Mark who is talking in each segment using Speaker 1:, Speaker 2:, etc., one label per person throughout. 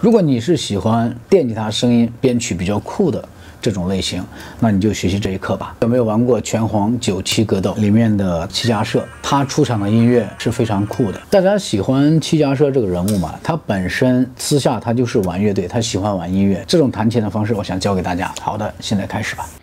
Speaker 1: 如果你是喜欢电吉他声音编曲比较酷的这种类型，那你就学习这一课吧。有没有玩过拳皇97格斗里面的七家社？他出场的音乐是非常酷的。大家喜欢七家社这个人物嘛？他本身私下他就是玩乐队，他喜欢玩音乐。这种弹琴的方式，我想教给大家。好的，现在开始吧。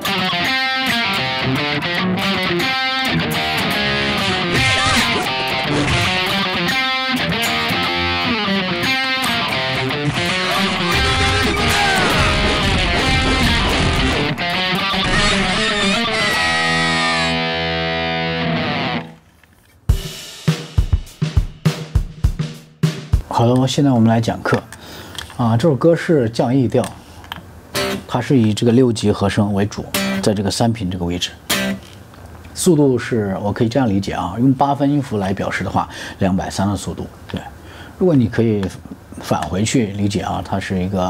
Speaker 1: 好了，现在我们来讲课。这首歌是降 E 调，它是以这个6级和声为主，在这个3频这个位置。速度是我可以这样理解啊，用8分音符来表示的话，230的速度。对，如果你可以返回去理解啊，它是一个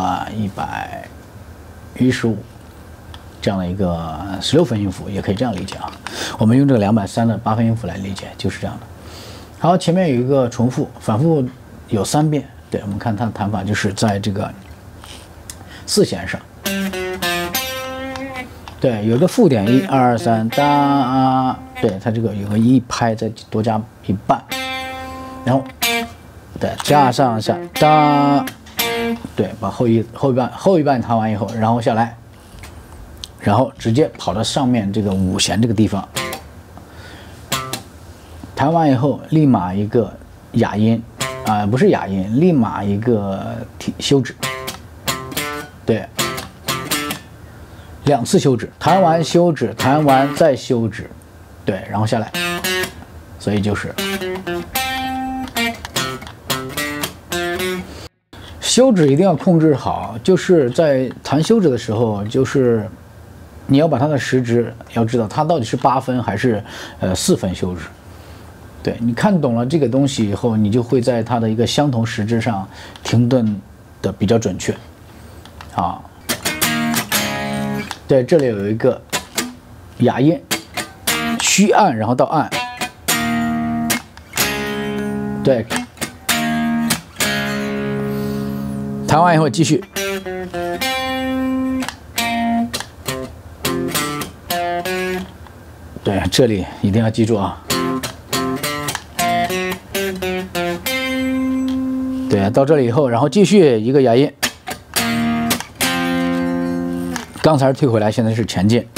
Speaker 1: 115这样的一个16分音符，也可以这样理解啊。我们用这个230的8分音符来理解，就是这样的。好，前面有一个重复，反复。有3遍，对，我们看它的弹法就是在这个4弦上，对，有个附点1、2、3，哒，对，它这个有个1拍，再多加1半，然后，对，加上下，哒，对，把后一半弹完以后，然后下来，然后直接跑到上面这个5弦这个地方，弹完以后立马一个哑音。不是哑音，立马一个休止，对，2次休止，弹完休止，弹完再休止，对，然后下来，所以就是休止一定要控制好，就是在弹休止的时候，就是你要把它的时值要知道它到底是8分还是4分休止。对，你看懂了这个东西以后，你就会在它的一个相同时值上停顿的比较准确。啊，对，这里有一个哑音，虚按然后到按，对，弹完以后继续，对，这里一定要记住啊。对，到这里以后，然后继续一个哑音，刚才是退回来，现在是前进。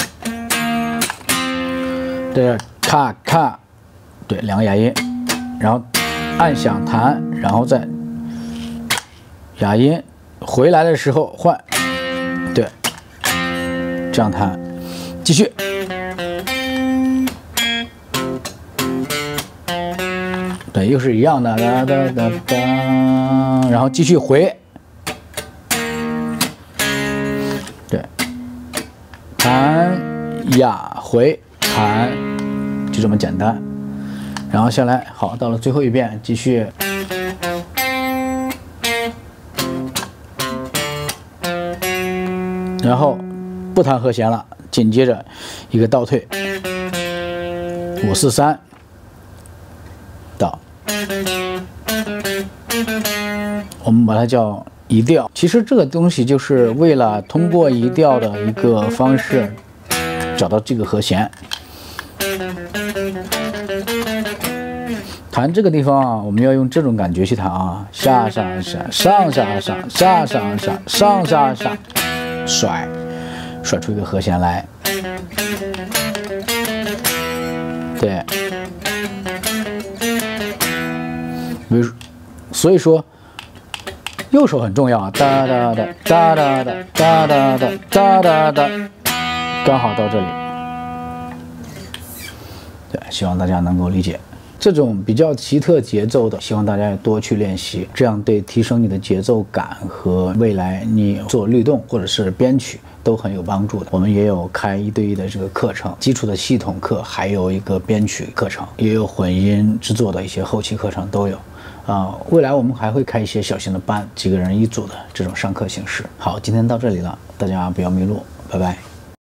Speaker 1: 对，咔咔，对，2个哑音，然后按响弹，然后再哑音，回来的时候换，对，这样弹，继续。对，又是一样的，哒哒哒哒，然后继续回，对，弹哑回弹，就这么简单。然后下来，好，到了最后一遍，继续，然后不弹和弦了，紧接着一个倒退，5、4、3。我们把它叫移调，其实这个东西就是为了通过移调的一个方式找到这个和弦。弹这个地方啊，我们要用这种感觉去弹啊，下上下上下上下上下上下上，甩出一个和弦来，对。比如，所以说，右手很重要啊，哒哒哒哒哒哒哒哒哒哒哒哒，刚好到这里。对，希望大家能够理解这种比较奇特节奏的，希望大家多去练习，这样对提升你的节奏感和未来你做律动或者是编曲都很有帮助的。我们也有开1对1的这个课程，基础的系统课，还有一个编曲课程，也有混音制作的一些后期课程都有。未来我们还会开一些小型的班，几个人一组的这种上课形式。好，今天到这里了，大家不要迷路，拜拜。